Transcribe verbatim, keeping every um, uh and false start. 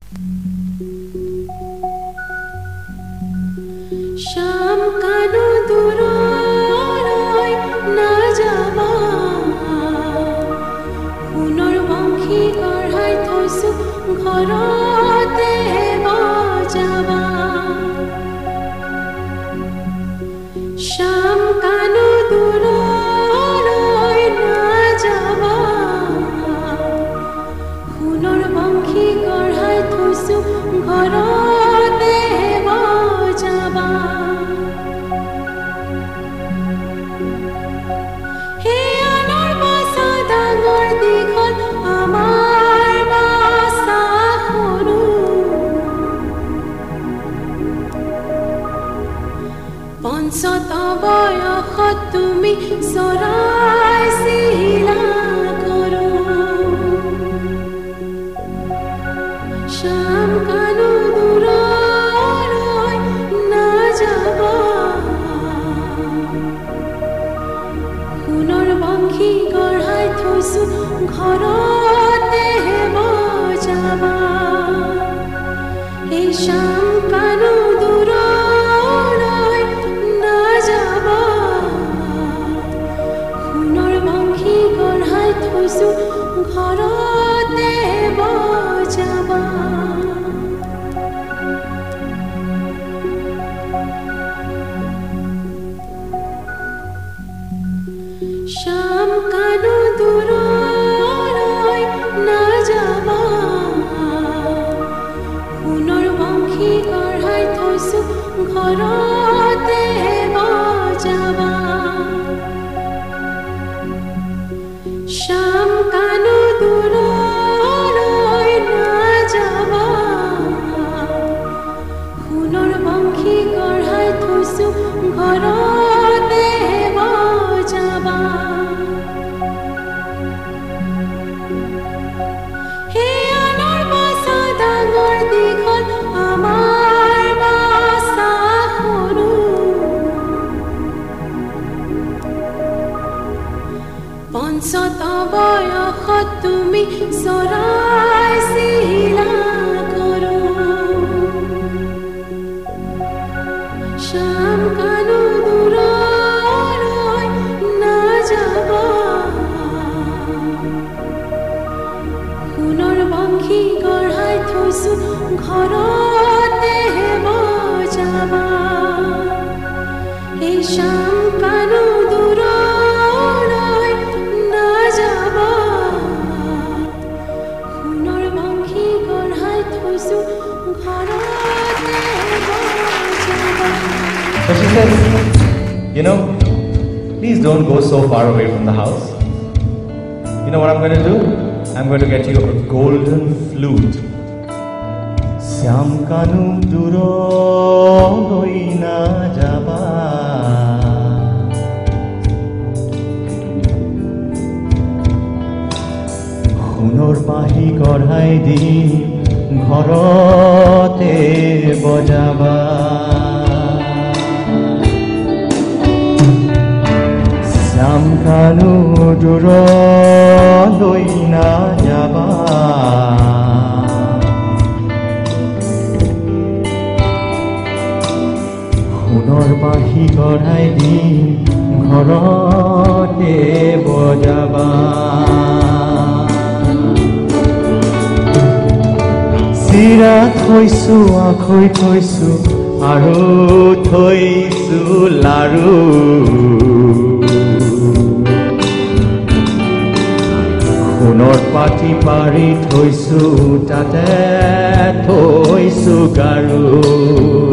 শ্যাম কানু দূৰলৈ নাযাবা সোণৰ বংশী গঢ়াই থৈছো ঘৰতে বজাবা শ্যাম কানু দূৰলৈ নাযাবা সোণৰ বংশী গঢ়াই থৈছো ঘৰতে বজাবা পঞ্চত বয়সত তুমি চৰাই চিলা কৰো শ্যাম কানু দূৰলৈ নাযাবা সোণৰ বংশী গঢ়াই থৈছো ঘৰতে বজাবা এই শ্যাম কানু দূৰলৈ নাযাবা সোণৰ বংশী গঢ়াই থৈছো ঘৰতে বজাবা শ্যাম কানু দূৰলৈ নাযাবা সোণৰ বংশী গঢ়াই থৈছো ঘৰতে বজাবা শ্যাম কানু দূৰলৈ নাযাবা সোণৰ বংশী গঢ়াই থৈছো ঘৰতে বজাবা পঞ্চত বয়সত তুমি চৰাই চিলা কৰো শ্যাম কানু দূৰলৈ নাযাবা সোণৰ বংশী গঢ়াই থৈছো ঘৰতে বজাবা এই শ্যাম কানু দূৰলৈ নাযাবা সোণৰ বংশী গঢ়াই থৈছো ঘৰতে বজাবা So she says, you know, please don't go so far away from the house. You know what I'm going to do? I'm going to get you a golden flute. Syam kanu duroloi na jaba সোণৰ পাহি গঢ়াই দি ঘৰতে বজাবা শ্যাম কানু দূৰলৈ নাযাবা সোণৰ পাহি গঢ়াই দি ঘৰতে বজাবা চিৰা থৈছো আখৈ থৈছো আৰু থৈছো লাৰু সোণৰ পাটি পাৰি থৈছো তাতে থৈছো গাৰু